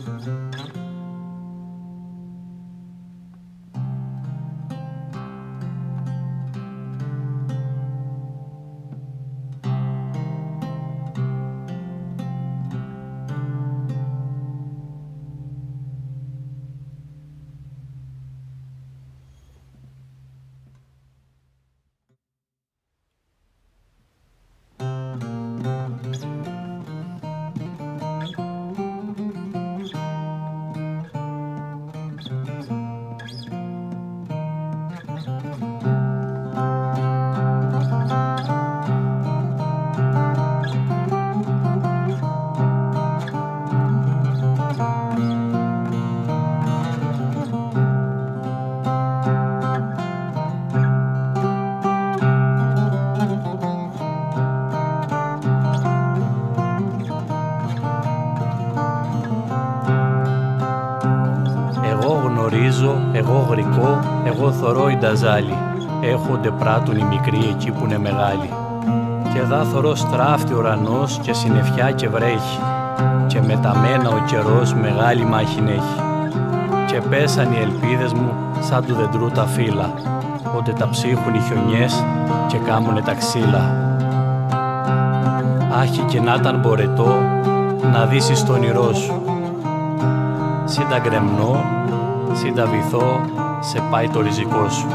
Εγώ γρικό, εγώ θωρώ η νταζάλη, έχονται πράττουν οι μικροί εκεί που είναι μεγάλοι. Και δά θωρώ στράφτη ουρανός και συννεφιά και βρέχει, και με τα μένα ο καιρός μεγάλη μάχην έχει. Και πέσαν οι ελπίδες μου σαν του δεντρού τα φύλλα, ότε τα ψύχουν οι χιονιές και κάμουνε τα ξύλα. Άχι και να ήταν μπορετό να δύσεις το όνειρό σου, σύντα γκρεμνώ, σύντα βυθώ, σε πάει το ριζικό σου.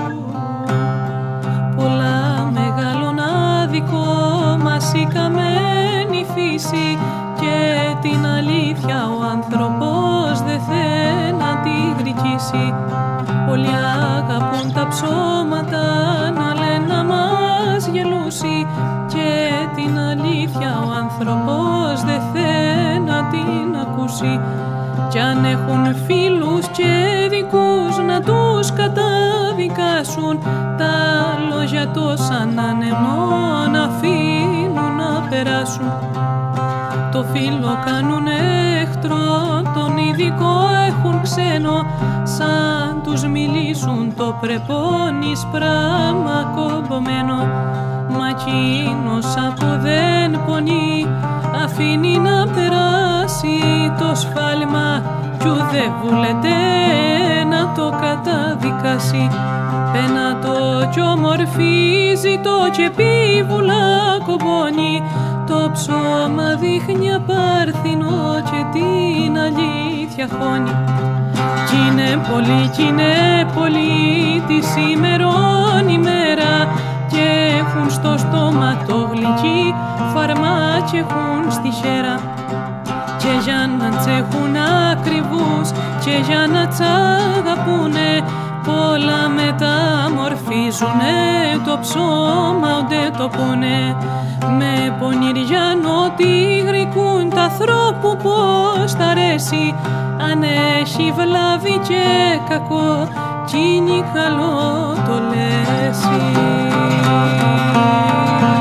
Πολλά μεγάλων άδικο μας η καμένη φύση, και την αλήθεια ο άνθρωπος δε θέλει να τη γρικήσει. Όλοι αγαπούν τα ψώματα να λένε να μας γελούσει, και την αλήθεια ο άνθρωπος δε θέλει να την ακούσει. Κι αν έχουν φίλους και δικούς να τους καταδικάσουν, τα λόγια τόσα να νεμό να αφήνουν να περάσουν. Το φίλο κάνουν έχτρο, τον ειδικό έχουν ξένο, σαν τους μιλήσουν το πρεπόνεις πράμα κομπομένο. Μα εκείνος από δεν πονεί, αφήνει να περάσει το σφάλμα, κι ουδέ βουλεται να το καταδικάσει. Πένατο κι ομορφίζει το και επίβουλα κομπώνει, το ψώμα δείχνει απάρθινο και την αλήθεια χώνει. Κι είναι πολύ τη σήμερον ημέρα, και έχουν στο στόμα το γλυκί φαρμάκι έχουν στη χέρα. Και για να τσέχουν ακριβούς και για να τσαγαπούνε, πολλά μεταμορφίζουνε το ψώμα όντε το πούνε. Με πονηριάνο τι γρικούν τα ανθρώπου πως θα αρέσει, αν έχει βλάβη και κακό κι είναι καλό το λέσει.